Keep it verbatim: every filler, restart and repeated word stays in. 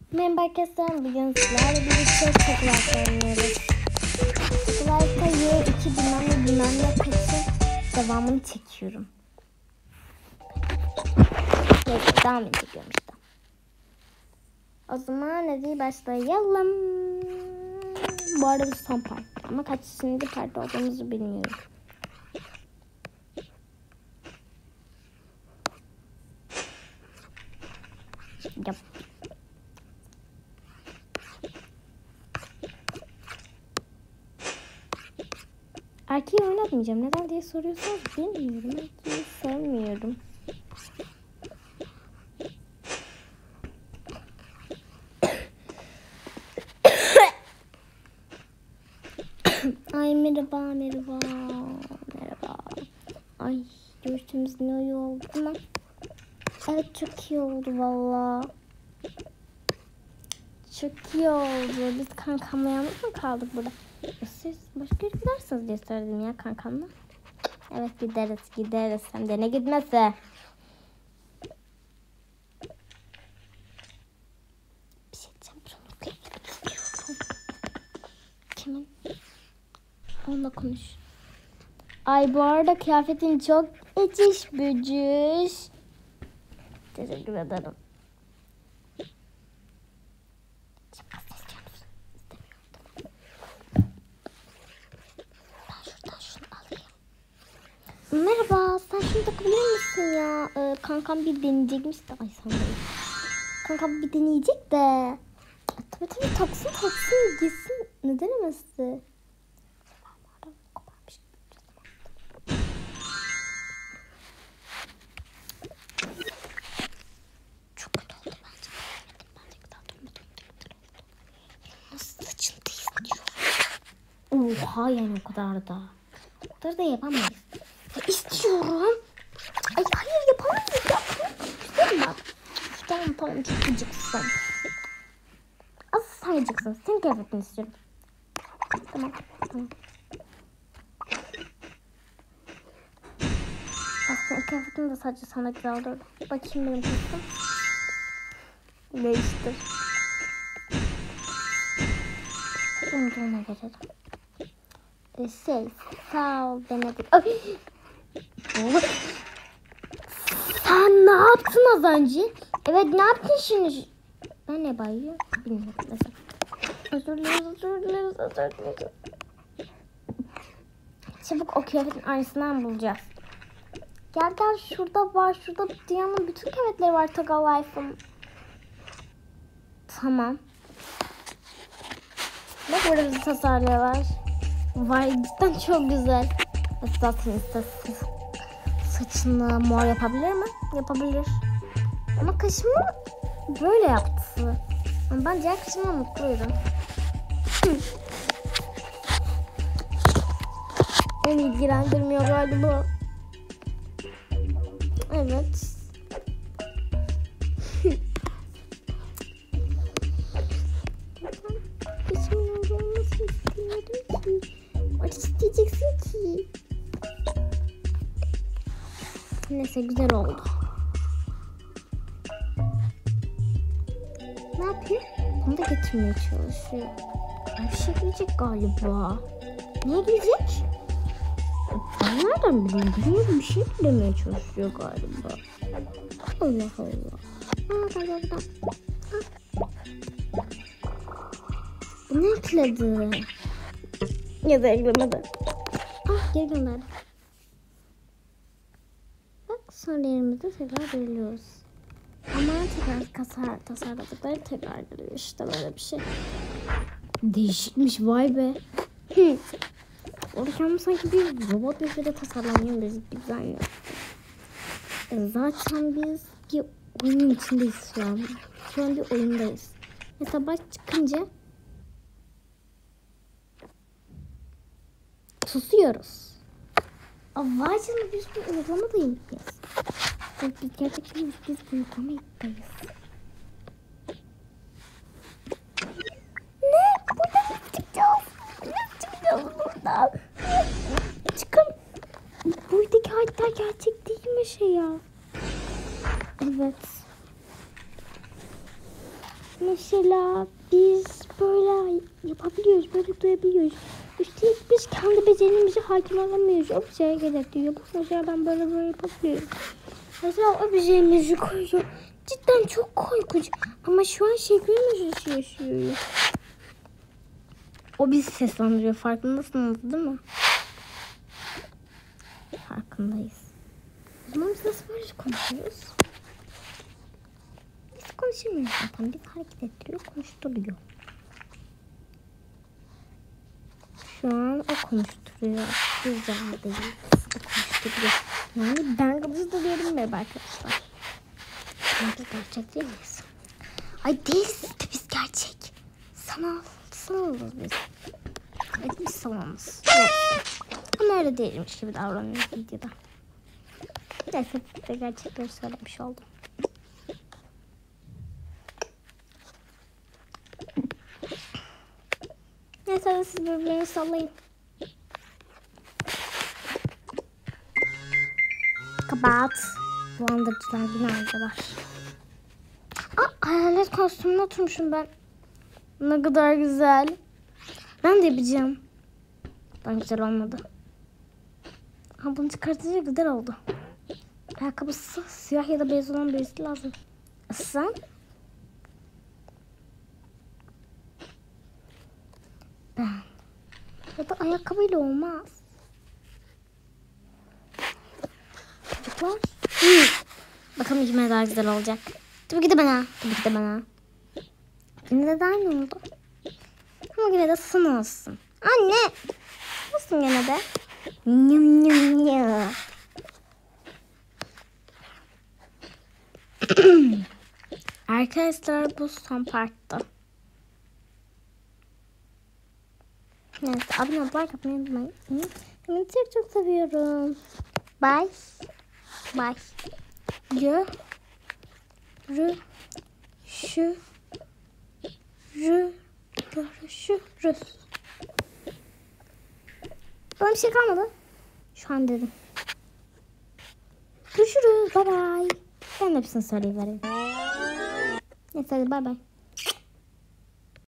Merhaba arkadaşlar, bugün sizlerle birlikte Toplife'da oynuyoruz. Toplife'da Y iki bilmem ne bilmem ne kaçı devamını çekiyorum. Neyse, devam ediyorum işte. O zaman hadi başlayalım. Bu arada bir son part ama kaçıncı part olduğumuzu bilmiyorum. Yap. Erkeği oynatmayacağım. Neden diye soruyorsanız bilmiyorum. Erkeği sevmiyorum. Ay merhaba merhaba merhaba. Ay görüşümüz ne iyi oldu mu? Evet çok iyi oldu valla. Çok iyi oldu. Biz kankamla yalnız mı kaldık burada? Siz başka yere gidersiniz diye söyledim ya kankamla. Evet gideriz gideriz. Hem de ne gitmesi. Bir şey diyeceğim. Kimin? Onunla konuş. Ay bu arada kıyafetin çok eciş bücüş. Teşekkür ederim. Merhaba, sen şunu takabilir misin ya? Ee, kankam bir deneyecekmiş de. Ay sen de. Kankam bir deneyecek de. E, tabii tabii taksın taksın gitsin. Ne denemesi? Çok kötü oldu bence. Bence güzel durmadı. Nasıl saçıntı istiyor? Oha yani o kadar da. O kadar da yapamayız. İstiyorum. Ay hayır yapamayız. Yapamayız. Bak. Tamam tamam çok gıcıksın. Asıl sen gıcıksın. Senin kıyafetini istiyorum. Tamam tamam. Aslında kıyafetim de sadece sana güzel durdu. Bakayım benim kıyafetim. Değiştir. Onu da ona verelim. Ee, şey sağ ol Benedik. Ay. Sen ne yaptın az önce? Evet ne yaptın şimdi? Ben ne bayılıyorum? Bilmiyorum. Mesela. Özür dileriz, özür dileriz, özür dileriz. Çabuk o kıyafetin aynısından bulacağız. Gel gel şurada var. Şurada dünyanın bütün kıyafetleri var Toga Life'ın. Tamam. Bak burada bizi tasarlıyorlar. Vay cidden çok güzel. Zaten istesin. Saçını mor yapabilir mi? Yapabilir. Ama kaşımı böyle yaptı. Ama ben diğer kaşımla mutluydum. Beni ilgilendirmiyor galiba. Evet. Kaşımın olmasını istiyordum ki. Orada isteyeceksin ki. Neyse güzel oldu. Ne yapıyor? Bunu da getirmeye çalışıyor. Bir şey gelecek galiba. Niye gelecek? Ben nereden bileyim? Bilmiyorum bir şey demeye çalışıyor galiba. Allah Allah. Aa galiba buradan. Bu ne ekledi? Ya da eklemedi. Ah geri gönderdi. Sonra yerimizi tekrar belirliyoruz. Ama tekrar kasar, tasarladıkları tekrar geliyor. İşte böyle bir şey. Değişikmiş vay be. Orada sanki bir robot üzerinde tasarlanıyor biz dizaynı. Zaten biz bir oyunun içindeyiz şu an. Şu an bir oyundayız. Mesela baş çıkınca susuyoruz. Vay canına biz bir uygulama da yapacağız. Biz gerçekten biz, biz uygulama yapacağız. Ne? Buradan nasıl çıkacağız? Nasıl çıkacağız buradan? Çıkın. Buradaki hatta gerçek değil mi şey ya? Evet. Mesela biz böyle yapabiliyoruz, böyle duyabiliyoruz. Üstelik biz kendi becerimize hakim olamıyoruz. O bize gerektiriyor. Bu mesela ben böyle böyle yapabiliyorum. Mesela o bize müzik koyuyor. Cidden çok korkunç. Ama şu an şeklimiz yaşıyor. O bizi seslandırıyor. Farkındasınız değil mi? Farkındayız. O zaman biz nasıl böyle konuşuyoruz? Biz konuşamıyoruz zaten. Biz hareket ettiriyor, konuşturuyor. Şu an o konuşturuyor. Güzel değil. O konuşturuyor. Yani ben konuşturuyorum merhaba arkadaşlar. Biz gerçek değil miyiz? Ay değiliz de biz gerçek. Sanal. Sanalız biz. Evet biz sanalız. Evet. Ama öyle değilmiş gibi davranıyoruz videoda. Neyse de gerçekleri söylemiş oldum. Neyse hadi siz birbirlerini sallayın. Kapat. Dolandırıcılar günaydınlar. Aa, hayalet kostümüne oturmuşum ben. Ne kadar güzel. Ben de yapacağım. Ben güzel olmadı. Ha, bunu çıkartınca güzel oldu. Ayakkabısı siyah ya da beyaz olan birisi lazım. Sen? Ben. Ya da ayakkabıyla olmaz. Çocuklar. Hmm. Bakalım kime daha güzel olacak. Tabii ki de bana. Tabii ki de bana. Yine de aynı oldu. Ama yine de sana olsun. Anne. Olsun yine de. Nyam nyam nyam. Arkadaşlar bu son parttı. Neyse abone olmayı, like atmayı unutmayın. Seni çok çok seviyorum. Bye. Bye. Gö. Rü. Şu. Rü. Görüşürüz. Bana bir şey kalmadı. Şu an dedim. Görüşürüz. Bye bye. Ben hepsini söyleyivereyim. Neyse hadi bye bye.